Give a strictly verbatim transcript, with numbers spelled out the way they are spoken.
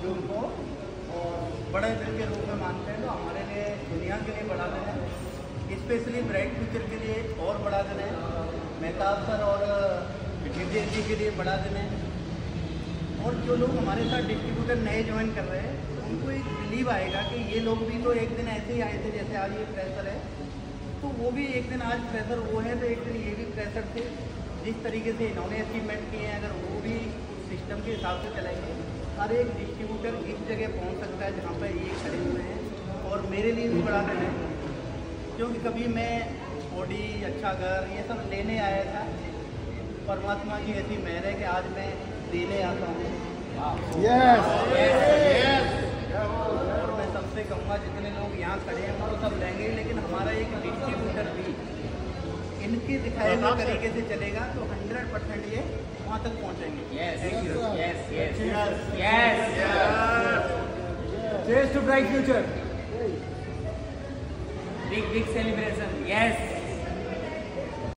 जो उनको बड़े दिन के रूप में मानते हैं। तो हमारे लिए दुनिया के लिए बड़ा दिन है, स्पेशली ब्राइट फ्यूचर के लिए और बड़ा दिन है, मेहताब सर और विजय जी के लिए बड़ा दिन है। और जो लोग हमारे साथ डिस्ट्रीब्यूटर नए ज्वाइन कर रहे हैं उनको एक बिलीव आएगा कि ये लोग भी तो एक दिन ऐसे ही आए थे जैसे आज ये फ्रेशर है, तो वो भी एक दिन आज फ्रेशर वो है तो एक दिन ये भी फ्रेशर थे। जिस तरीके से इन्होंने अचीवमेंट किए हैं, अगर वो भी सिस्टम के हिसाब से चलाएंगे, हर एक डिस्ट्रीब्यूटर इस जगह पहुंच सकता है जहां पर ये खड़े हुए हैं। और मेरे लिए भी बड़ा दिन है, क्योंकि कभी मैं ऑडी, अच्छा घर, ये सब लेने आया था। परमात्मा की ऐसी मेहर है कि आज मैं देने आता हूँ। yes. yes. और मैं सबसे कहूँगा जितने लोग यहाँ खड़े हैं वो सब लेंगे, लेकिन हमारा एक डिस्ट्रीब्यूटर भी इनके दिखाए हुए तरीके से चलेगा तो हंड्रेड परसेंट ये वहाँ तक पहुँचेंगे। Yes, yes, yes, yes, yes. Cheers to bright future. Big, big celebration. Yes.